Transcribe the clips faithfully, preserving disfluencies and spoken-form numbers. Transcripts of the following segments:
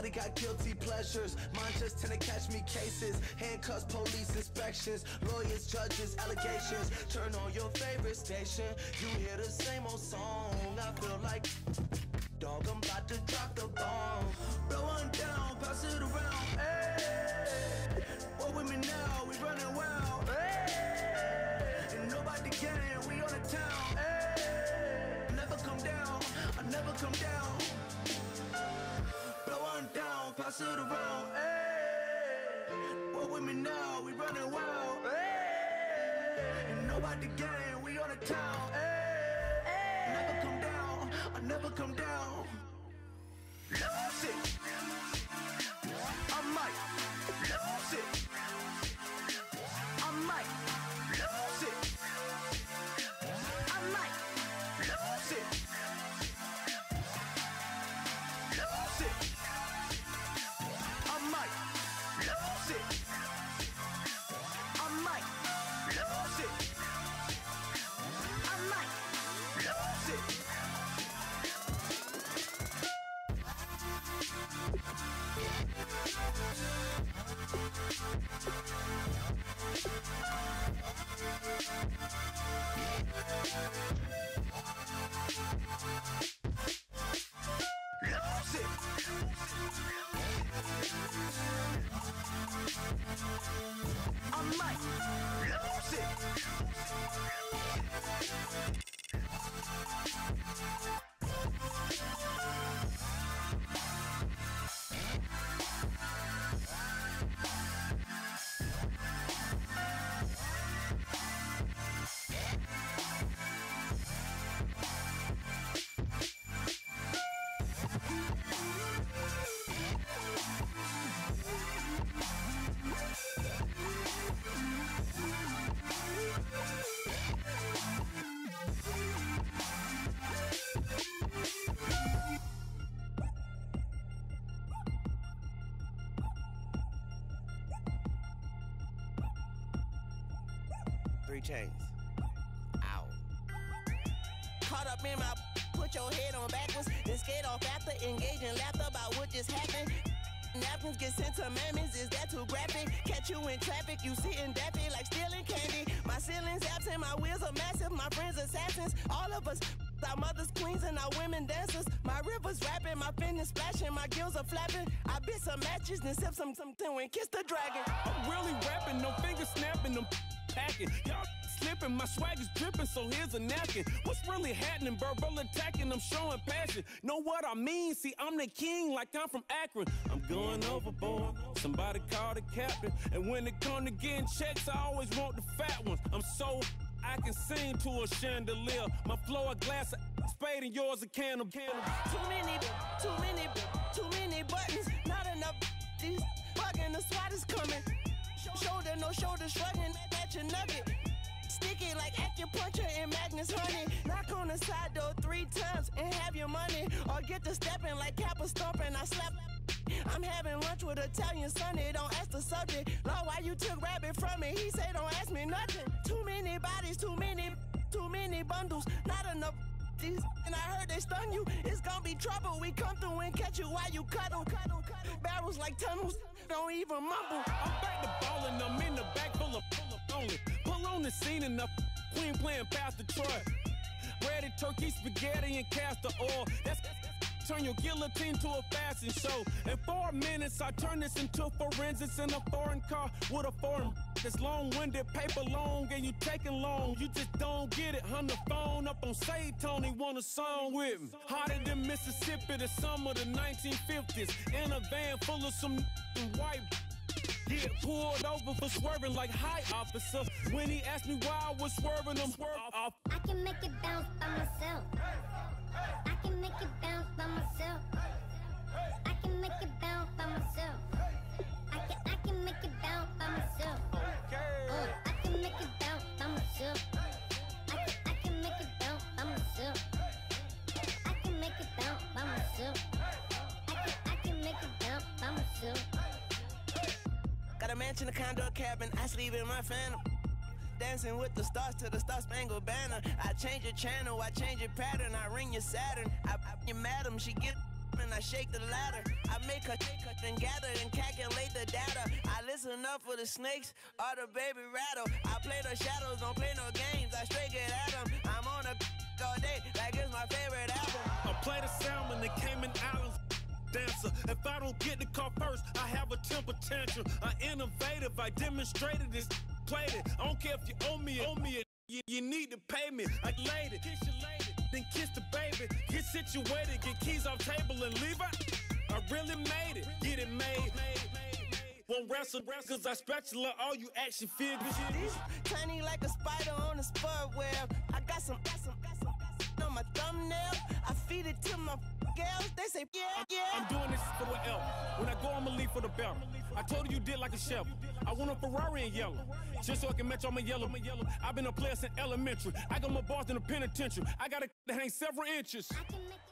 Everybody got guilty pleasures. Mine just tend to catch me cases. Handcuffs, police inspections, lawyers, judges, allegations. Turn on your favorite station, you hear the same old song. I feel like, dog, I'm about to drop the bomb. Blow one down, pass it around. Hey, what with me now? We running wild. Hey, and nobody gang, we on the town. Hey, never come down, I never come down. Blow one down, pass it around. Hey, what with me now? We running wild. Hey, and nobody gang, we on the town. Hey, never come down, I never come down. Lose it, I might lose it, I might lose it, I might lose it, lose it, I might lose it, I might lose it, I might lose it. Three chains. Ow. Caught up in my, put your head on backwards, then skate off after engaging laughter about what just happened. Napkins get sent to mammies, is that too graphic? Catch you in traffic, you sitting daffy like stealing candy. My ceiling's absent, my wheels are massive, my friends assassins. All of us, our mothers queens and our women dancers. My rivers rapping, my fingers splashing, my gills are flapping. I bit some matches, then sip some something and kiss the dragon. I'm really rapping, no fingers snapping, them packing. Y'all slipping, my swag is dripping, so here's a napkin. What's really happening? Verbal attacking, I'm showing passion. Know what I mean? See, I'm the king like I'm from Akron. I'm going overboard, somebody call the captain. And when it come to getting checks, I always want the fat ones. I'm so I can sing to a chandelier. My flow a glass of spade and yours a can of candle. Too many, too many, too many buttons. Not enough, these fucking the SWAT is coming. Shoulder, no shoulder shrugging at your nugget. Sticky like acupuncture and Magnus honey. Knock on the side door three times and have your money. Or get to stepping like Kappa stomping. I slap. I'm having lunch with Italian Sonny. Don't ask the subject. Lord, why you took rabbit from me? He say don't ask me nothing. Too many bodies, too many, too many bundles. Not enough. These, and I heard they stun you. It's gonna be trouble. We come through and catch you while you cuddle, cuddle, cuddle. Barrels like tunnels. Don't even mumble. I'm back to ballin'. I'm in the back full of, full of only. Pull on the scene and the queen playing Pastor Troy. Ready turkey, spaghetti, and castor oil. That's turn your guillotine to a fashion show. In four minutes, I turn this into forensics in a foreign car with a foreign. It's long-winded, paper long, and you taking long. You just don't get it. Hung the phone up on Say Tony, want a song with me. Hotter than Mississippi, the summer of the nineteen fifties. In a van full of some white. Get pulled over for swerving like hi, officer. When he asked me why I was swerving, I'm swerving off. I can make it bounce by myself. I can make it bounce by myself. I can make it bounce by myself. I can, I can make it bounce by myself. Uh, I can make it bounce by myself. I can, I can make it bounce by myself. I can make it bounce by myself. I can, I can make it bounce by myself. Got a mansion, a condo, a cabin. I sleep in my phantom. Dancing with the stars to the Star Spangled Banner. I change your channel, I change your pattern. I ring your Saturn. I, I your madam, she get and I shake the ladder. I make her take her and gather and calculate the data. I listen up for the snakes or the baby rattle. I play the shadows, don't play no games. I straight get at them. I'm on a all day like it's my favorite album. I play the salmon, the Cayman Islands dancer. If I don't get the car first, I have a temper tantrum. I innovative, I demonstrated this, played it. I don't care if you owe me, owe me. You, you need to pay me. I laid it, kiss your lady, then kiss the baby. Get situated, get keys off table and leave it. I really made it, get it made. Won't wrestle, cause I spatula all you action figures. Tiny like a spider on a spud web. I got some, got some, got some, got some on my thumbnail. I feed it to my girls. They say, yeah, yeah. I'm doing this for the L. When I go, I'ma leave for the belt. I told you you did like a shovel. I want a Ferrari in yellow, just so I can match all my yellow. I've been a player since elementary. I got my bars in the penitentiary. I got a that hang several inches. I can make it.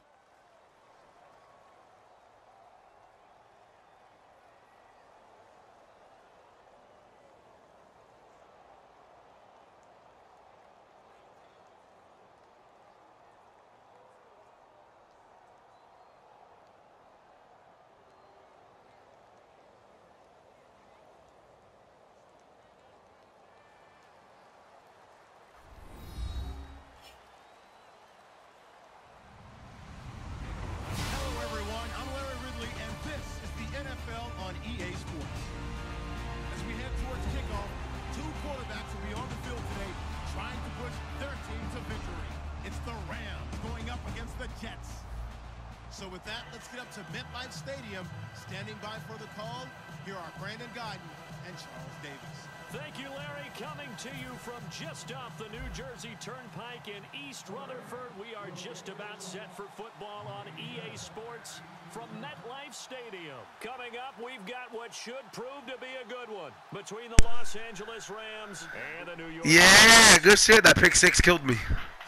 So with that, let's get up to MetLife Stadium. Standing by for the call, here are Brandon Gaudin and Charles Davis. Thank you, Larry. Coming to you from just off the New Jersey Turnpike in East Rutherford. We are just about set for football on E A Sports from MetLife Stadium. Coming up, we've got what should prove to be a good one between the Los Angeles Rams and the New York. Yeah, good shit. That pick six killed me.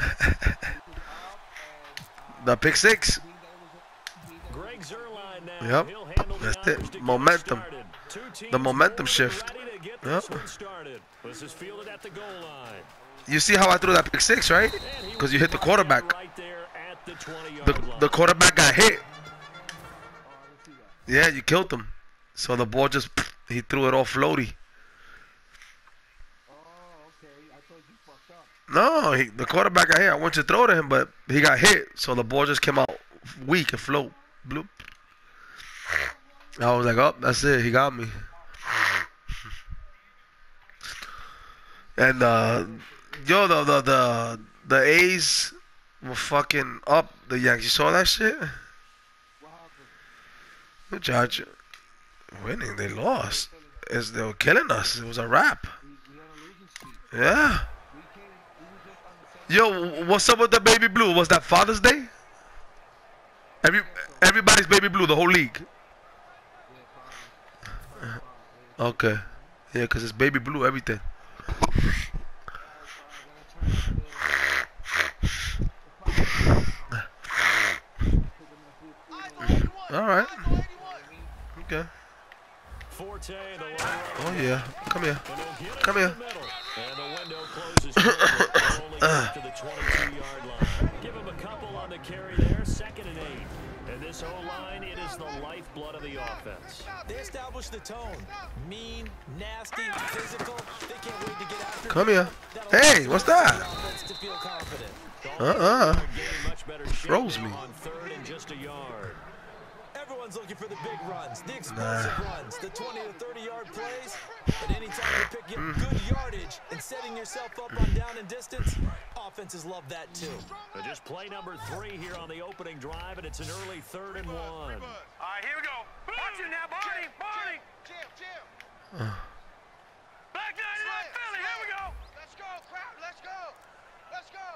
The pick six. Greg Zuerlein now. Yep, He'll handle the that's honors it. to Momentum. get started. The momentum shift. Ready to get Yep. this one started. This is fielded at the goal line. You see how I threw that pick six, right? Because you hit the quarterback. Right there at the twenty-yard The, line. the quarterback got hit. Yeah, you killed him. So the ball just, he threw it all floaty. No, he, the quarterback got hit. I went to throw to him, but he got hit. So the ball just came out weak and float. Bloop. I was like, oh, that's it. He got me. And, uh, yo, the, the, the, the A's were fucking up the Yankees. You saw that shit? Good job. Winning. They lost. It's, they were killing us. It was a wrap. Yeah. Yo, what's up with the baby blue? Was that Father's Day? Every everybody's baby blue, the whole league. Okay, yeah, cause it's baby blue everything. All right. Okay. Oh yeah, come here, come here. And the window closes only after the twenty-two-yard line. Give him a couple on the carry there, second and eight. And this O-line, it is the lifeblood of the offense. They established the tone. Mean, nasty, physical. They can't wait to get after. Come here. Hey, what's that? To feel confident. Uh-uh. Much better Froze me. on third and just a yard. Everyone's looking for the big runs, the explosive Nah. runs, the twenty to thirty yard plays. But anytime you're picking up good yardage and setting yourself up on down and distance, offenses love that too. But just play number three here on the opening drive, and it's an early third and one. All right, here we go. Watch it now, Barney. Barney. Jim, Jim. Black ninety-nine Philly, here we go. Let's go, crowd. Let's go. Let's go.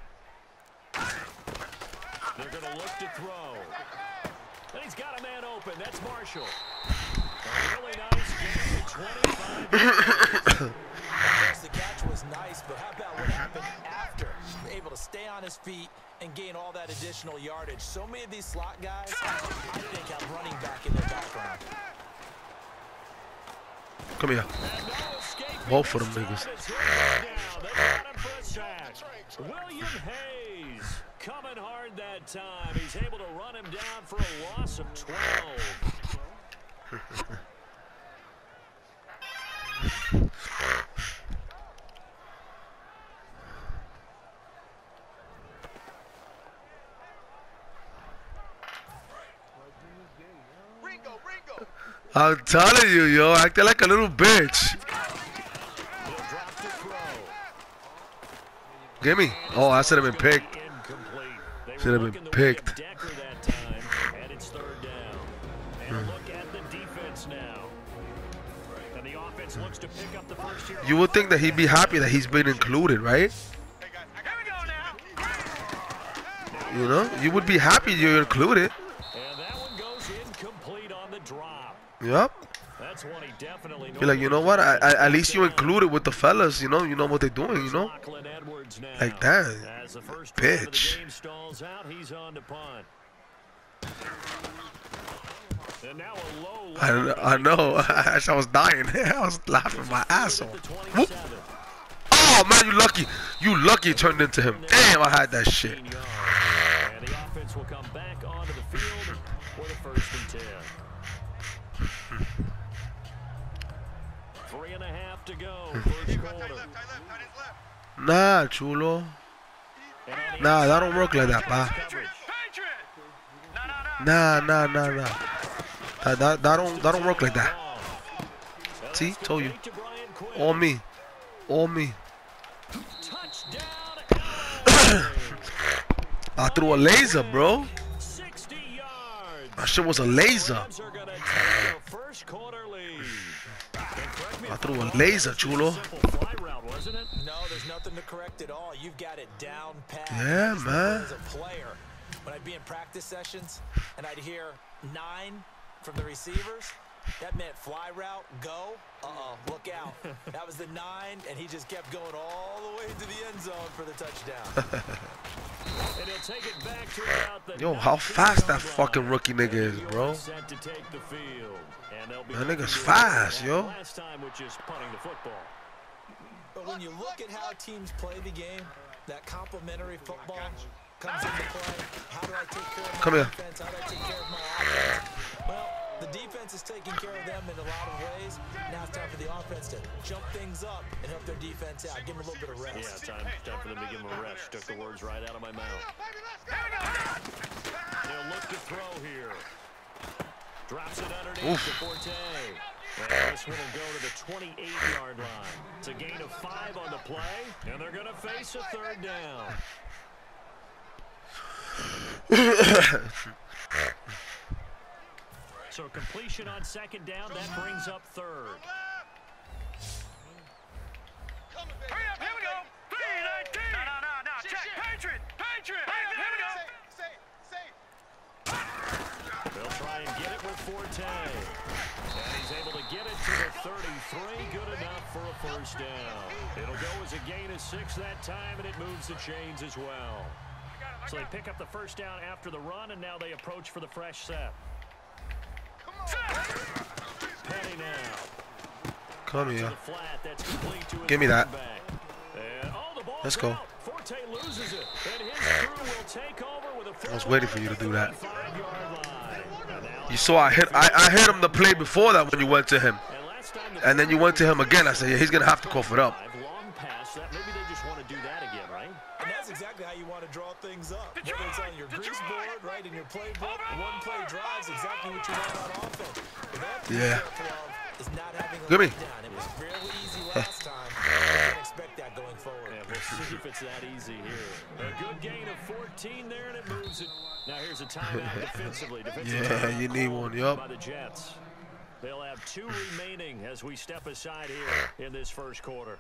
They're going to look to throw. And he's got a man open. That's Marshall. A really nice game. twenty-five yards. The catch was nice, but how about what happened after? Able to stay on his feet and gain all that additional yardage. So many of these slot guys, I think, have running back in their background. Come here. Both of them niggas. They got him for a sack. William Hayes coming hard that time. He's able to run him down for a loss of twelve. Ringo, Ringo. I'm telling you, yo, acting like a little bitch. Give me. Oh, I should have been picked. Should have been picked. And it's third down. And a look at the defense now. And the offense looks to pick up the first here. You would think that he'd be happy that he's been included, right? You know, you would be happy you're included. And that one goes incomplete on the drop. Yep. That's one he definitely Feel like, you know what? I, I, at least you included with the fellas. You know, you know what they're doing. You know, like that, bitch. I, I know. I was dying. I was laughing my ass off. Whoop. Oh man, you lucky. You lucky it turned into him. Damn, I had that shit. And the offense will come back onto the field for the first and ten. Three and a half to go. First quarter. Nah, chulo. Nah, that don't work like that, pa. Nah, nah, nah, nah. That, that, that don't that don't work like that. See, told you. All me, all me. I threw a laser, bro. That shit was a laser. I threw a laser, chulo. No, there's nothing to correct at all. You've got it down pat. Yeah, man. As a player, when I'd be in practice sessions and I'd hear nine from the receivers, that meant fly route, go. Uh-oh, look out. That was the nine, and he just kept going all the way to the end zone for the touchdown. And he'll take it back to about the Yo, how fast that fucking rookie nigga is, bro. set to take the field. And they'll be That nigga's fast, yo. last time with just punting the football. But when you look at how teams play the game, that complementary football comes into play. How do I take care of my Come here. defense? How do I take care of my offense? Well, the defense is taking care of them in a lot of ways. Now it's time for the offense to jump things up and help their defense out. Give them a little bit of rest. Yeah, time, time for them to give him a rest. Took the words right out of my mouth. He'll look to throw here. Drops it underneath to Forte. And this one will go to the twenty-eight yard line. It's a gain of five on the play, and they're going to face a third down. So completion on second down, that brings up third. Hurry up, here we go. three nineteen. No, no, no, no. Check. Patriot. Patriot. Here we go. They'll try and get it with Forte. And he's able to get it to the thirty-three. Good enough for a first down. It'll go as a gain of six that time, and it moves the chains as well. So they pick up the first down after the run, and now they approach for the fresh set. Penny now. Come here. Flat, that's complete to Give me that. And, oh, the Let's go. out. Forte loses it, and his crew will take over with a I was waiting for you to do that. five-yard line. You saw I hit I, I hit him the play before that when you went to him. And then you went to him again. I said, yeah, he's going to have to cough it up. Long pass. That maybe they just want to do that again, right? And that's exactly how you want to draw things up. Whether it's on your grease board, right, in your playbook, one play drives exactly what you want on offense. Yeah. Is not having a Give me. down. It was fairly easy last time. I can't expect that going forward. Yeah, we'll see if it's that easy here. A good gain of fourteen there, and it moves it. Now here's a timeout defensively. Defensive Yeah, timeout you need called one, yup. by the Jets. They'll have two remaining as we step aside here in this first quarter.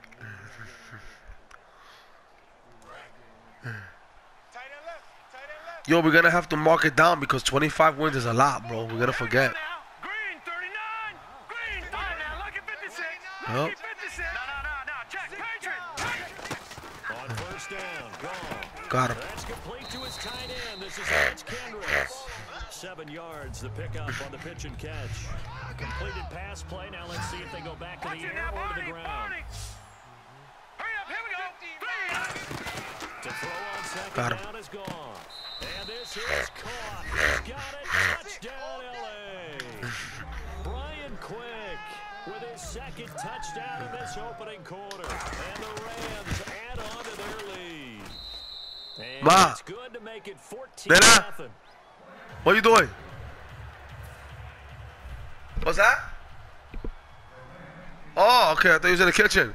Yo, we're going to have to mark it down because twenty-five wins is a lot, bro. We're going to forget. Green, thirty-nine. Green, five now. Look at fifty-six. Yep. fifty-six. No, no, no, no. Check. Patriot. On first down, gone. Got him. That's complete to his tight end. This is Lance Kendricks. Seven yards, the pickup on the pitch and catch. Completed pass play. Now let's see if they go back to the air or to the ground. Hurry up, here we go. Three. To throw on second Got him. down is gone. And this is caught. He's got it. Touchdown, L A. Brian Quick with his second touchdown in this opening quarter. And the Rams add on to their lead. And Ma. it's good to make it fourteen Nena. nothing. What are you doing? What's that? Oh, okay. I thought you was in the kitchen.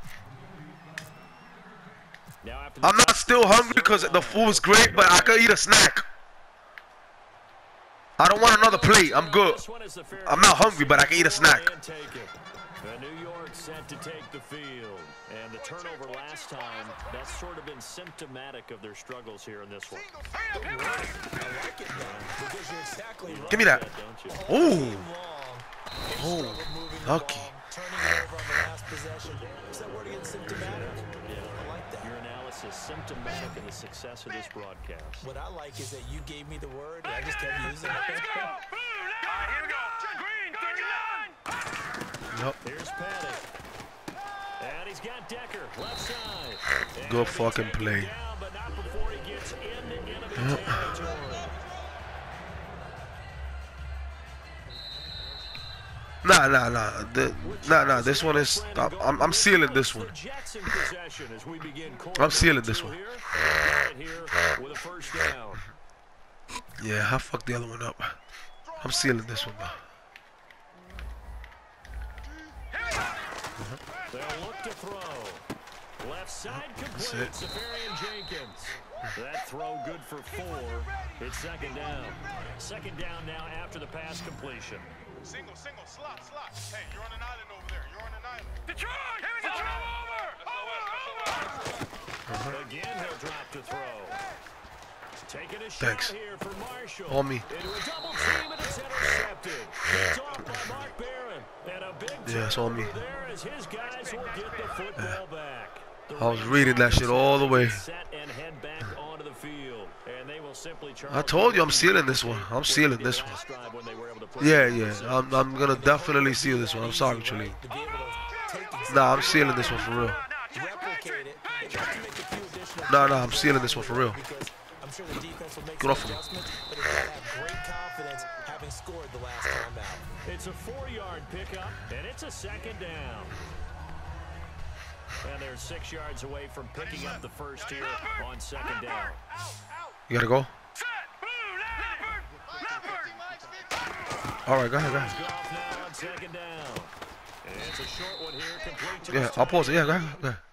Now after the I'm not still hungry because the food's great, but I could eat a snack. I don't want another plate. I'm good. I'm not hungry, but I can eat a snack. The New York set to take the field. And the turnover last time, that's sort of been symptomatic of their struggles here in this one. I like it now, because you're exactly right. Give me that. Don't you? Ooh. Oh, Oh, lucky. turning it over on the last possession. Is that word again, symptomatic? I like that. Your analysis symptomatic of the success of this broadcast. What I like is that you gave me the word, and I just kept using it. Let's go. All right, here we go. Green, thirty-nine. Yep. Here's Paddock. And he's got Decker, left side. And Good he'll be fucking taken play. down, but not before he gets into enemy Yep. territory. Nah, nah, nah. The, nah, nah. This one is. I'm, I'm, I'm sealing this one. I'm sealing this one. Yeah, I fucked the other one up. I'm sealing this one, though. They'll look to throw. Left side That's complete. it. Safarian Jenkins. That throw good for four. It's second down. Second down now after the pass completion. Single, single, slot, slot. Hey, you're on an island over there. You're on an island. Detroit! Here we go! Over! Over! Over! Again, he'll drop to throw. Taking a shot Thanks. here for Marshall. On me. Into a double team, and it's intercepted. It's off by Mark Barron. And a big Yeah, it's on me. turnover there as his guys will get the football back. The I was Rams reading that shit all the way. set and head back onto the field. And they will simply charge. I told you I'm sealing this one. I'm sealing this one. When they were able to put Yeah, yeah. I'm, I'm gonna definitely seal this one. I'm sorry, Chalene. To be able to take these Nah, I'm sealing this one for real. replicate it, and have to make a few additional Nah, nah, I'm sealing this one for real. because I'm sure the defense will make Get some off of me. adjustments, but it's got to have great confidence having scored the last time out. It's a four-yard pickup, and it's a second down. And they're six yards away from picking up the first here on second down. You gotta go. Set! Blue! Leopard! Leopard! All right, go ahead, go ahead. Goff now on second down. And it's a short one here, complete to Yeah, his I'll pause it. Yeah, go ahead. Go ahead.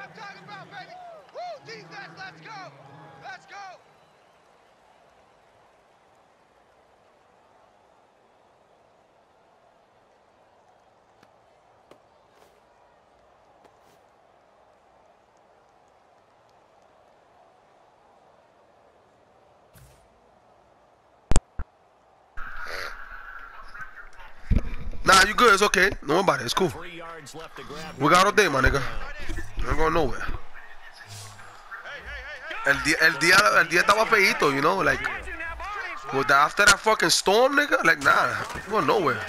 I'm talking about, baby. Woo, defense, let's go. Let's go. Nah, you good. It's okay. Don't worry about it. It's cool. We got all day, my nigga. I'm going nowhere. El día, el día, el día estaba feíto, you know, like, with the, after that fucking storm, nigga, like, nah, I'm going nowhere.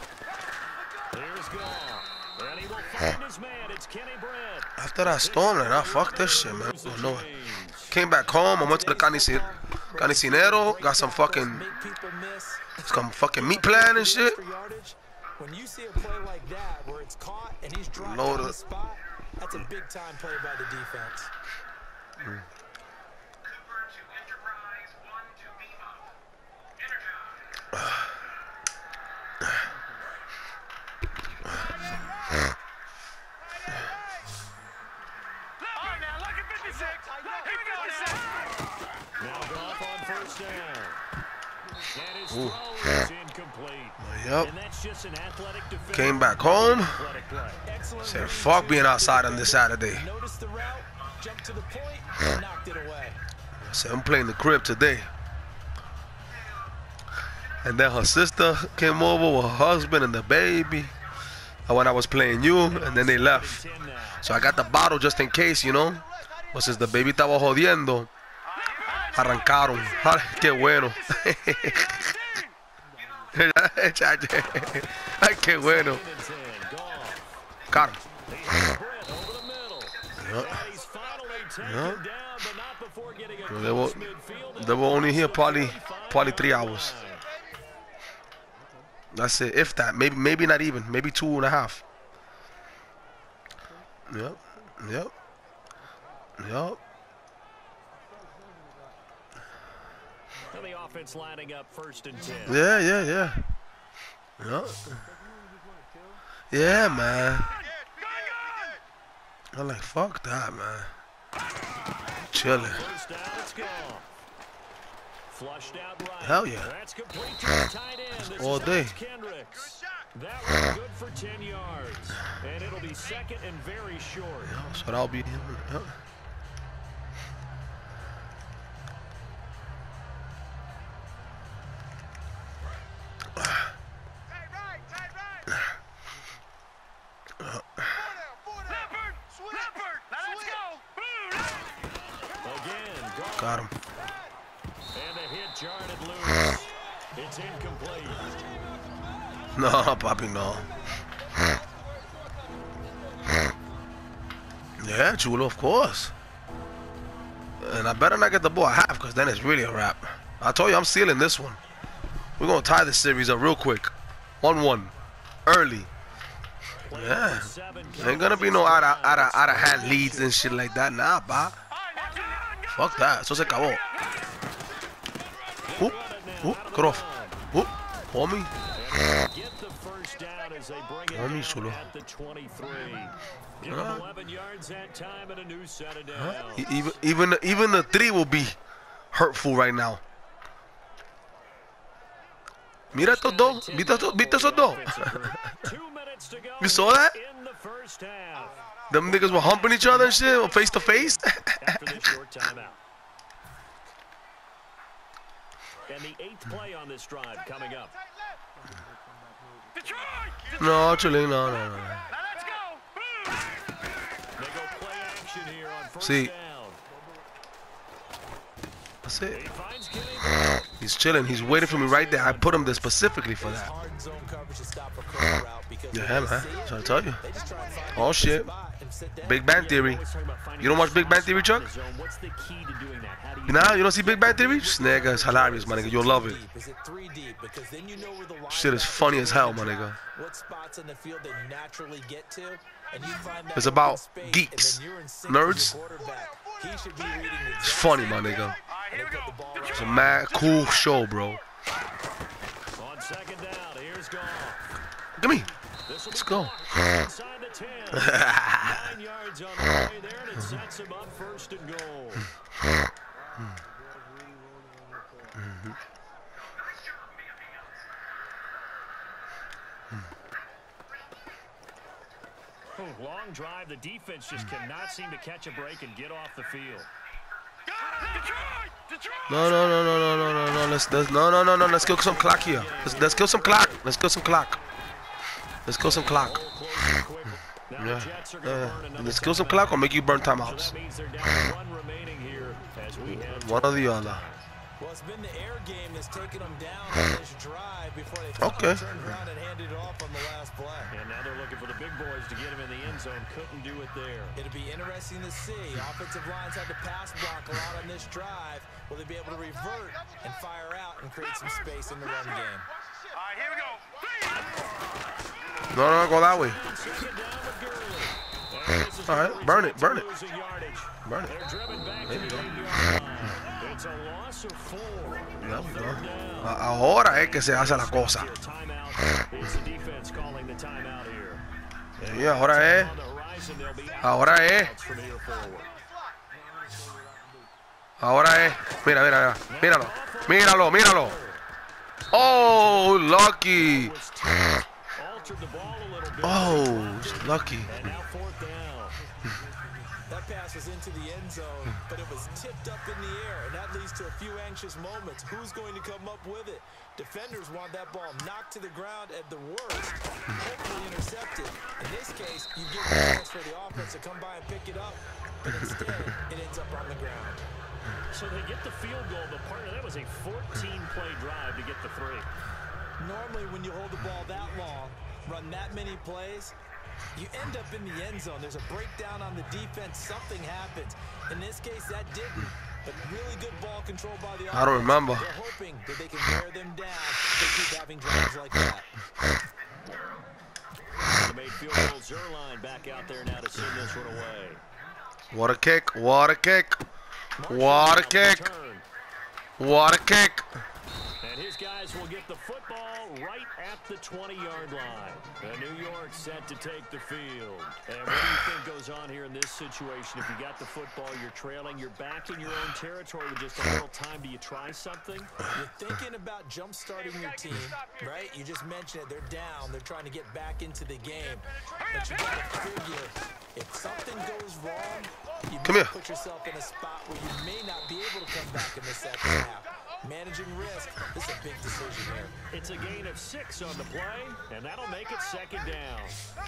After that storm, like, nah, fuck this shit, man. I'm going nowhere. Came back home. I went to the carnicin carnicinero, got some fucking, some fucking meat plan and shit. When you see a play like that, where it's caught and he's dropped on the spot, that's a big time play by the defense. Mm. Ooh. Yep. Came back home. Said fuck being outside on this Saturday. Said I'm playing the crib today. And then her sister came over with her husband and the baby. And when I was playing you, and then they left. So I got the bottle just in case, you know. But since the baby estaba jodiendo, arrancaron. Ay, qué bueno. Ay, qué bueno. Got him. Yeah. Yeah. They were, they were only here probably, probably three hours. That's it, if that. Maybe, maybe not even. Maybe two and a half. Yep. Yep. Yep. The offense lining up first and ten. Yeah, yeah, yeah. Yeah. Yeah, man. I'm like, fuck that, man. Chilling. Hell yeah. All day. That was good for ten yards. And it'll be second and very short. Yeah, so that'll be him. Yeah. Got him. And a hit jarred it loose. It's incomplete. No, Papi, no. Yeah, Chulo, of course. And I better not get the ball at half, because then it's really a wrap. I told you I'm sealing this one. We're going to tie this series up real quick. one one. Early. Yeah. Ain't going to be no out of, out, of, out of hand leads and shit like that. Nah, ba. Fuck that. Eso se acabó. Oop. Oop. Get off. Oop. Homie. Homie, Chulo. Huh? Huh? Even, even, even the three will be hurtful right now. Mira estos dos. ¿Viste esos dos? You saw that? Them niggas were humping each other and shit, face to face. And the eighth play on this drive coming up. No, actually, no, no, no. See, that's it. He's chilling. He's waiting for me right there. I put him there specifically for that. Yeah, man. That's what I tell you. Oh shit. Big Bang Theory. You don't watch Big Bang Theory, Chuck? Nah, you don't see Big Bang Theory? Nigga, it's hilarious, my nigga. You'll love it. Shit is funny as hell, my nigga. It's about geeks, nerds. It's funny, my nigga. It's a mad cool show, bro. Give me. Let's go. Inside the ten. Nine yards on the way there, and it sets him up first and goal. Oh, long drive. The defense just cannot seem to catch a break and get off the field. No, no, no, no, no, no, no, no. Let's, let's, no, no, no, no. Let's kill some clock here. Let's, let's kill some clock. Let's kill some clock. Let's kill some clock. Yeah, yeah. Let's kill some clock or make you burn timeouts. One or the other. Well, it's been the air game that's taken them down on this drive before they Okay. turned around and handed it off on the last play. And now they're looking for the big boys to get him in the end zone. Couldn't do it there. It'll be interesting to see. Offensive lines had to pass block a lot on this drive. Will they be able to revert and fire out and create some space in the run game? All right, here we go. No, no, go that way. All right, burn it, burn it. Burn it. There you go. It's a loss of four. There we go. Ahora es que se hace la cosa. It's the defense calling the timeout here. Sí, ahora es. Ahora es. Ahora es. Mira, mira, mira. Míralo. Míralo, míralo. Oh, lucky. Oh, lucky. That pass was into the end zone, but it was tipped up in the air, and that leads to a few anxious moments. Who's going to come up with it? Defenders want that ball knocked to the ground at the worst, hopefully intercepted. In this case, you give a chance for the offense to come by and pick it up, but instead, it ends up on the ground. So they get the field goal, but part of that was a fourteen play drive to get the three. Normally, when you hold the ball that long, run that many plays, you end up in the end zone. There's a breakdown on the defense. Something happens. In this case, that didn't. But really good ball control by the offense. I don't remember. They're hoping that they can wear them down. They keep having drives like that. The made field goal. Zerline back out there now to send this one away. What a kick. What a kick. What a kick. What a kick. And his guys will get the football right at the twenty-yard line. And New York set to take the field. And what do you think goes on here in this situation? If you got the football, you're trailing, you're back in your own territory with just a little time. Do you try something? You're thinking about jump-starting your team, right? You just mentioned it. They're down. They're trying to get back into the game. But you got to figure, if something goes wrong, you Come may here. put yourself in a spot where you may not be able to come back in the second half. Managing risk, this is a big decision here. It's a gain of six on the play, and that'll make it second down.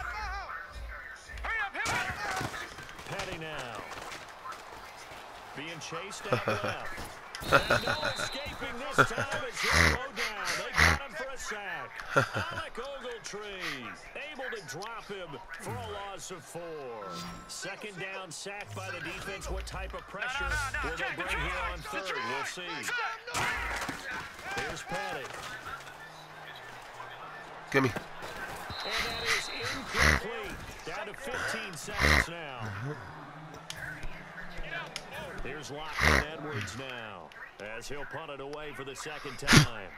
Petty now. Being chased out left. And no escaping this time as he'll go down. They got him for a sack. Alec Ogletree able to drop him for a loss of four. Second down sack by the defense. What type of pressure will they bring here on third? We'll see. Here's Petty. Give me. And that is incomplete. Down to fifteen seconds now. Here's Lockton Edwards now, as he'll punt it away for the second time.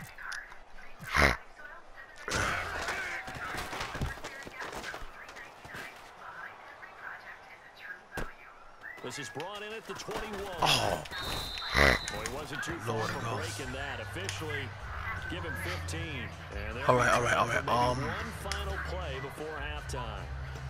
This is brought in at the twenty-one. Oh. Well, he wasn't too far Lord from knows. breaking that. Officially, give him fifteen. And they'll All right, be all right, all right. trying Um. for maybe one final play before halftime.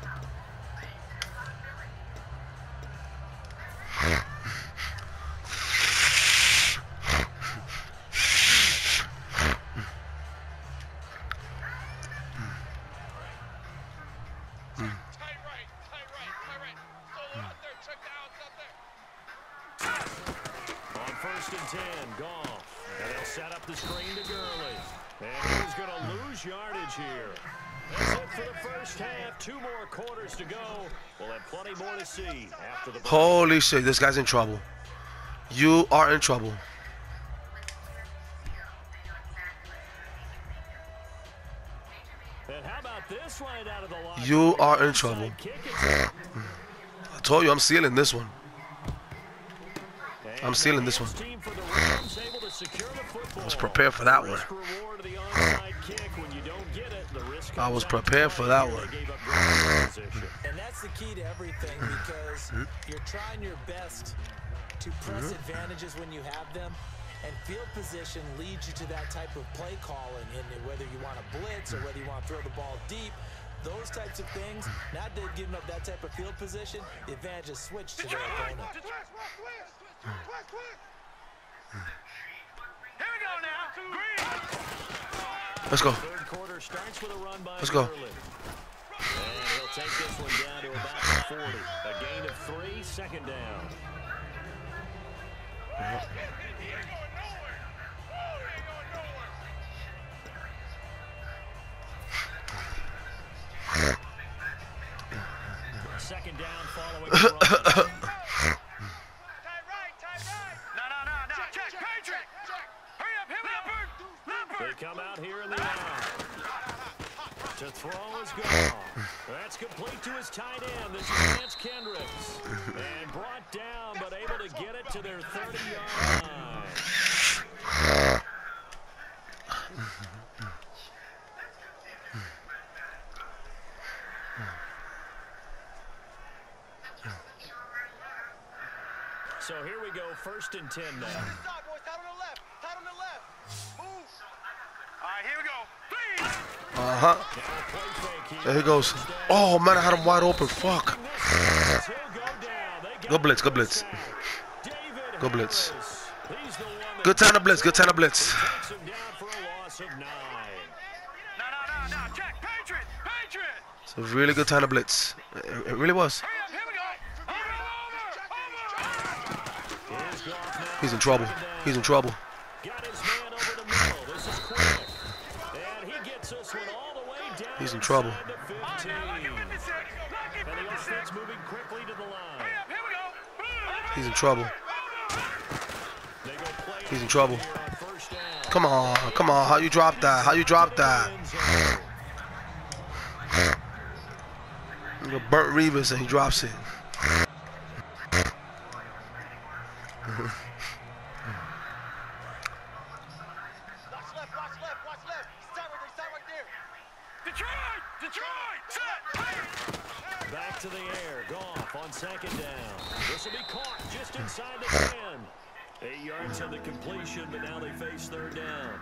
On first and ten, Goff. And they'll set up the screen to Gurley. And he's going to lose yardage here. That's it for the first half. Two more quarters to go. We'll have plenty more to see after the break. Holy shit, this guy's in trouble. You are in trouble. And how about this right out of the line? You are in trouble. I told you I'm sealing this one. I'm sealing this one. Let's prepare for that one. I was prepared for that one. And that's the key to everything, because you're trying your best to press advantages when you have them, and field position leads you to that type of play calling, and whether you want to blitz or whether you want to throw the ball deep, those types of things. Now they've given up that type of field position, the advantage is switched to their opponent. Here we go now. Green. Let's go. Third quarter starts with a run by Let's go. Garland. And he'll take this one down to about the forty. A gain of three, second down. Second down following the run. Tight right, tight right. No, no, no, no. Check, Patriot. Hurry up, hit Leopard. They Leopard. come out here in the line. To throw is gone. That's complete to his tight end. This is Lance Kendricks. And brought down, but able to get it to their thirty-yard line. So here we go, first and ten now. Side, boys. Tight on the left. Tight on the left. Move. All right, here we go. Three. Uh-huh. There he goes. Oh, man, I had him wide open. Fuck. Go blitz, go blitz. Go blitz. Good time to blitz, good time to blitz. No, no, no, no. Check, Patriot. Patriot. It's a really good time to blitz. It, it really was. Hurry up, here we go. Over, over, over. He's in trouble. He's in trouble. Got his man over the middle. This is quick. And he gets this one all the way down. He's in trouble. inside the fifteen. And the offense moving quickly to the line. Hurry up, here we go. He's in trouble. They go play He's in trouble. here on first down. Come on, come on. How you drop that? How you drop that? You got Burt Reeves and he drops it. Watch left, watch left, watch left. Stop right there, stop right there. Detroit! Detroit! Set! Back to the air. Goff on second down. This will be caught just inside the ten. Eight yards on the completion, but now they face third down.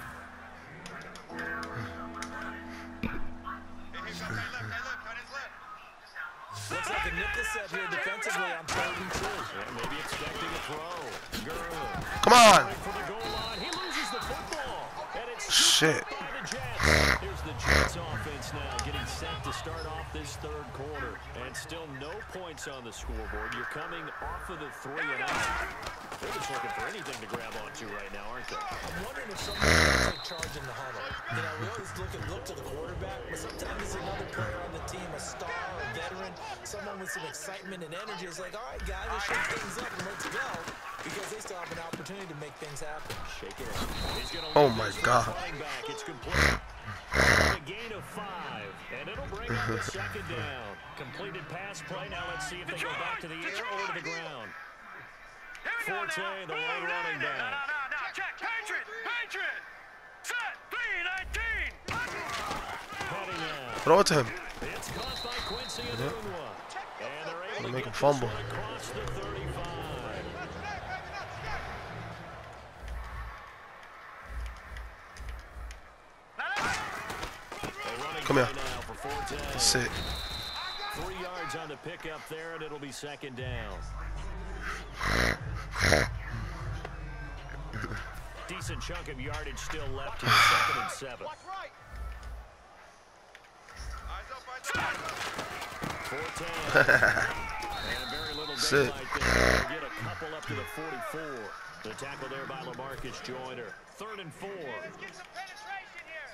Looks like a nickel set here defensively on third and two. Yeah, maybe expecting a throw. Garland. Come on. Right for the goal line. He loses the football. And it's Shit. by the Jets. Here's the Jets offense now getting set to start off this third quarter. And still no points on the scoreboard. You're coming off of the three and out. They're just looking for anything to grab onto right now, aren't they? I'm wondering if someone can take charge in the huddle. You know, we always look and look to the quarterback, but sometimes it's another player on the team, a star, a veteran, someone with some excitement and energy. It's like, all right, guys, let's shake things up and let's go, because they still have an opportunity to make things happen. Shake it up. He's gonna Oh lead my this God. running back. It's complete. A gain of five, and it'll bring up the second down. Completed pass play. Now let's see if they go back to the air or to the ground. Forte, the lone running No, no, back. no, no. Check, Patriot! Patriot! Set! three nineteen! Heading out. Throw it to him. It's caught by Quincy Enunwa. And they're able to Make get him this fumble. one across the thirty-five. A running Come here. play now for Forte. That's it. Three yards on the pickup there, and it'll be second down. Decent chunk of yardage still left here, second and seven. Watch right! Forte. And very little Sit. daylight there. They'll get a couple up to the forty-four. The tackle there by LaMarcus Joyner. Third and four. Get some penetration here!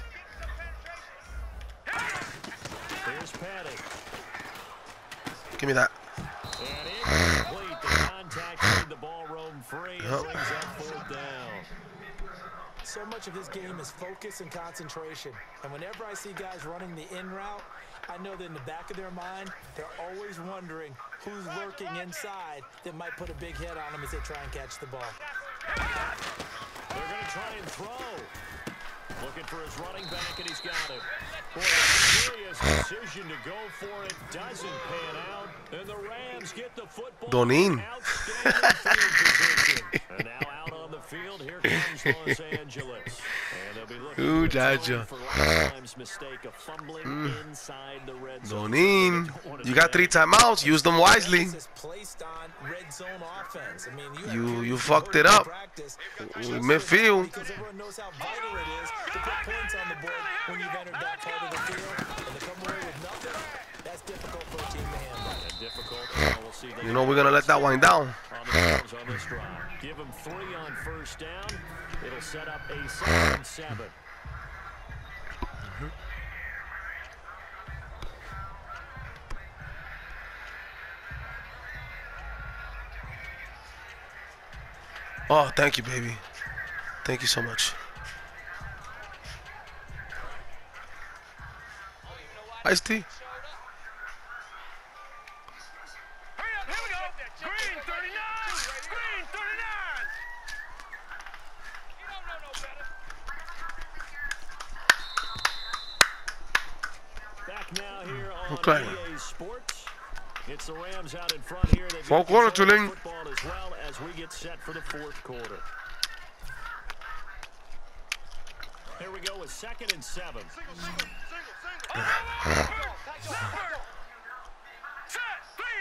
Get some penetration! Here's Patty. Give me that. And incomplete. The contact made the ball roam free and Yep. brings up fourth down. So much of this game is focus and concentration. And whenever I see guys running the in route, I know that in the back of their mind, they're always wondering who's lurking inside that might put a big hit on them as they try and catch the ball. They're going to try and throw. Looking for his running back, and he's got it. Boy, a serious decision to go for it. Doesn't pan out. And the Rams get the football. Donin. Outstanding field position. And now out on the field, here comes Los Angeles. And they'll be looking Ooh, for a Jaja. for last time's mistake of fumbling Mm. inside the red zone. Donin, you got three timeouts. Use them wisely. Emphasis placed on red zone offense. I mean, you have You periods you of fucked it work in up. practice, Midfield. because everyone knows how vital it is to put points on the board when you've entered that part of the field. And to come away with nothing, that's difficult for a team to handle. And difficult. Well, we'll see. You know we're gonna let that wind down. On themselves on this drive. Give them three on first down. It'll set up a second and seven. Oh, thank you, baby. Thank you so much. Iced tea. Hurry up, here we go. Green thirty-nine. Green thirty-nine. You don't know no better. Back now here on Okay. E A Sports. It's the Rams out in front here. They've Fourth got quarter, control of Tulane. football as well as we get set for the fourth quarter. Here we go with second and seven. Single, single, single, single. Number. Set. three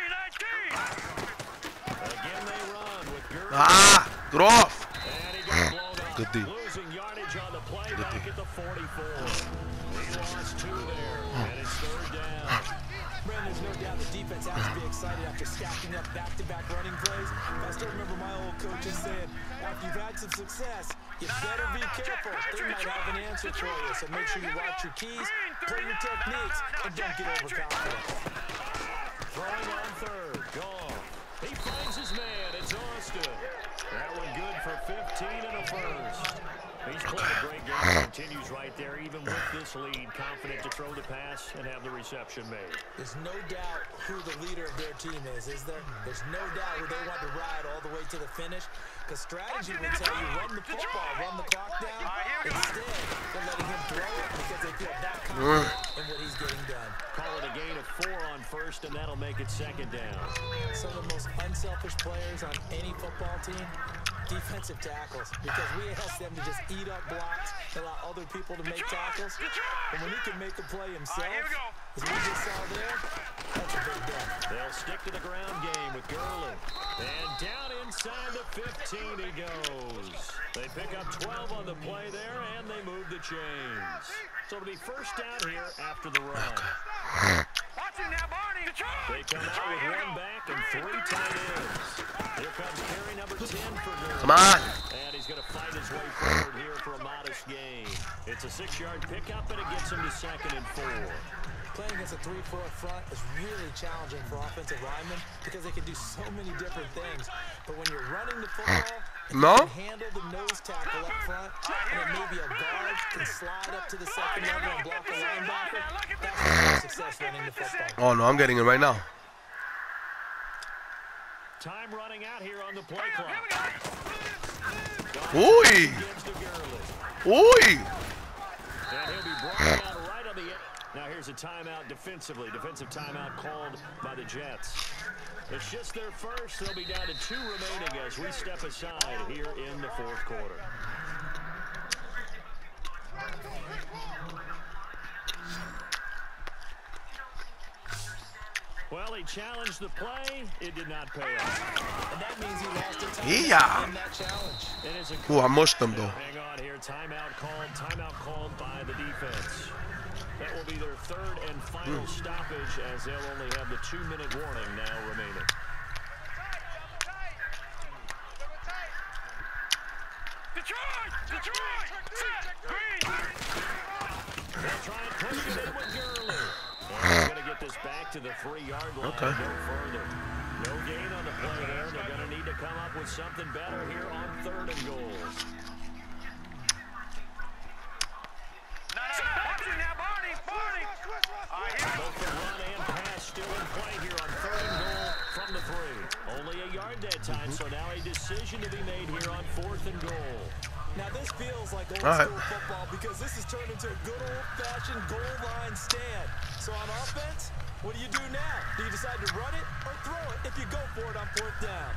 nineteen. Again they run with Gurley. Ah, get off. And he got blown up. Good D. Losing yardage on the play Good back D. at the forty-four. He lost two there, and it's third down. Brandon, there's no doubt the defense has to be excited after stacking up back-to-back running plays. I still remember my old coaches saying, after you've had some success, you better be careful. They might have an answer for you, so make sure you watch your keys, play your techniques, and don't get overconfident. Throwing on third, gone. He finds his man, it's Austin. That one good for fifteen and a first. He's played a great game, continues right there, even with this lead, confident to throw the pass and have the reception made. There's no doubt who the leader of their team is, is there? There's no doubt who they want to ride all the way to the finish, because strategy will tell you run the football, run the clock down. Instead, they're letting him throw it because they feel that confident in what he's getting done. Call it a gain of four on first, and that'll make it second down. Some of the most unselfish players on any football team, defensive tackles, because we ask them to just eat up blocks and allow other people to make tackles. And when he can make a play himself, as we just saw there, that's a big deal. They'll stick to the ground game with Gurley. And down inside the fifteen he goes. They pick up twelve on the play there, and they move the chains. So it'll be first down here after the run. Watching now, Barney. They come out with one back and three tight ends. Here comes carry number ten for Gurley. Come on. And he's going to fight his way forward here for a modest gain. It's a six-yard pickup, and it gets him to second and four. Playing against a three four front is really challenging for offensive linemen because they can do so many different things. But when you're running the football, if No? you can handle the nose tackle up front, and then maybe a guard can slide up to the second level and block a linebacker, that's how you have success running the football. Oh no, I'm getting it right now. Time running out here on the play clock. Ooh. Gives to Gurley. Ooh. And he'll be brought down right on the end. Now here's a timeout defensively. Defensive timeout called by the Jets. It's just their first. They'll be down to two remaining as we step aside here in the fourth quarter. Well, he challenged the play. It did not pay off. And that means he lost a timeout Yeah. in that challenge. It is a Ooh, I mushed them though. Hang on here. Timeout called. Timeout called by the defense. That will be their third and final Mm. stoppage as they'll only have the two-minute warning now remaining. Detroit! Detroit! Set! Green! They'll try and push it in with Gurley. And he's going to get this back to the three-yard line. Okay. No further. No gain on the play there. They're going to need to come up with something better here on third and goal. Watching now, Barney! Barney! I hear you. Both the run and pass still in play here on third and goal from the three. Only a yard that time, so now a decision to be made here on fourth and goal. Now this feels like old All right. school football because this has turned into a good old-fashioned goal line stand. So on offense, what do you do now? Do you decide to run it or throw it if you go for it on fourth down?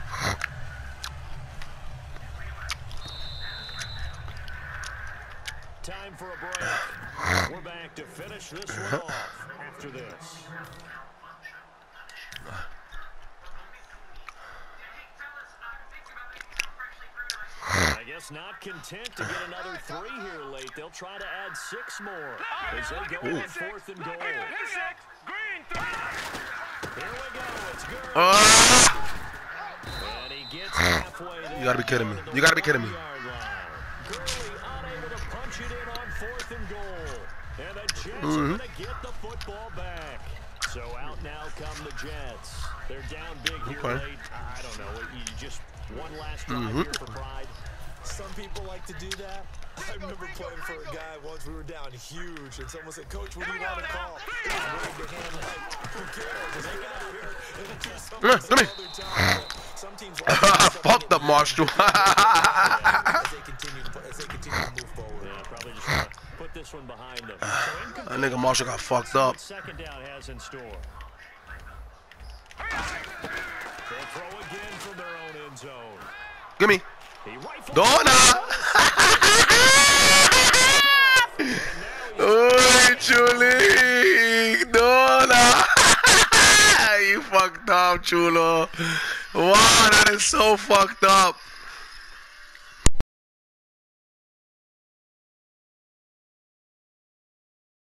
Time for a break. We're back to finish this one off after this. I guess not content to get another three here late. They'll try to add six more as they go on fourth and goal. Here we go. It's good. Ah! And he gets halfway there. You gotta be kidding me. You gotta be kidding me. Gurley unable to punch it in on fourth and goal. And the Jets Mm-hmm. are going to get the football back. So out now come the Jets. They're down big here Okay. late. I don't know. You just one last drive Mm-hmm. here for pride. Some people like to do that. I remember playing for a guy once. We were down huge, and someone said, "Coach, what do you want to call?" It was waved a hand like, "Who cares? Just get out of here." And then do something Come here, some other time. Some teams like to do Fucked up, Marshall. as they continue to as they continue to move forward. Yeah, probably just want to put this one behind them. So That nigga Marshall got fucked up. second down has in store. They'll throw again from their own end zone. Give me. He rifles Donna. Oi, Julie. Donna. You fucked up, Chulo. Wow, that is so fucked up.